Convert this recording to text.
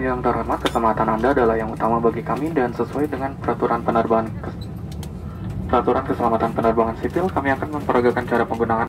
yang terhormat, keselamatan Anda adalah yang utama bagi kami dan sesuai dengan peraturan keselamatan penerbangan sipil, kami akan memperagakan cara penggunaan